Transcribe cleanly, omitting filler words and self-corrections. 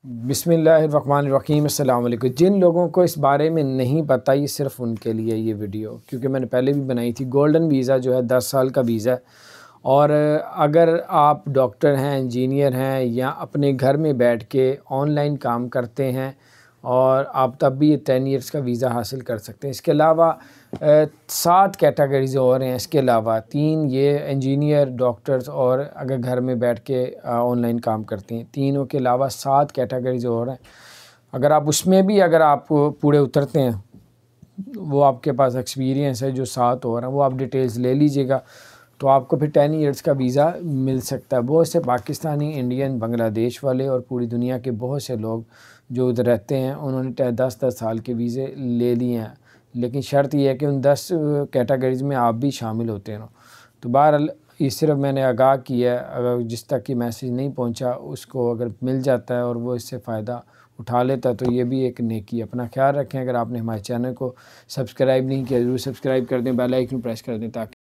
بسم اللہ الرحمن الرحیم۔ السلام علیکم۔ جن لوگوں کو اس بارے میں نہیں پتہ، یہ صرف ان کے لیے یہ ویڈیو، کیونکہ میں نے پہلے بھی بنائی تھی۔ گولڈن ویزا جو ہے 10 سال کا ویزا ہے، اور اگر آپ ڈاکٹر ہیں، انجینئر ہیں، یا اپنے گھر میں بیٹھ کے آن لائن کام کرتے ہیں، اور آپ تب بھی 10 ایئرس کا ویزا حاصل کر سکتے ہیں۔ اس کے علاوہ 7 کیٹیگریز اور ہیں۔ اس کے علاوہ 3 یہ انجینئر، ڈاکٹرز، اور اگر گھر میں بیٹھ کے آن لائن کام کرتے ہیں، تینوں کے علاوہ 7 کیٹیگریز اور ہیں۔ اگر آپ اس میں بھی اگر آپ پورے اترتے ہیں، وہ آپ کے پاس ایکسپیرینس ہے، جو 7 اور ہیں، وہ آپ ڈیٹیلز لے لیجئے گا، تو آپ کو پھر 10 ایئرس کا ویزا مل سکتا ہے۔ بہت سے پاکستانی، انڈین، بنگلہ دیش والے اور پوری دنیا کے بہت سے لوگ جو ادھر رہتے ہیں، انہوں نے 10 سال کے ویزے لے لیے ہیں، لیکن شرط یہ ہے کہ ان 10 کیٹیگریز میں آپ بھی شامل ہوتے ہیں۔ تو بہرحال یہ صرف میں نے آگاہ کیا ہے، اگر جس تک یہ میسیج نہیں پہنچا اس کو اگر مل جاتا ہے اور وہ اس سے فائدہ اٹھا لیتا ہے، تو یہ بھی ایک نیکی ہے۔ اپنا خیال رکھیں۔ اگر آپ نے ہمارے چینل کو سبسکرائب نہیں کیا، ضرور سبسکرائب کر دیں، بیل آئیکن پریس کر دیں تاکہ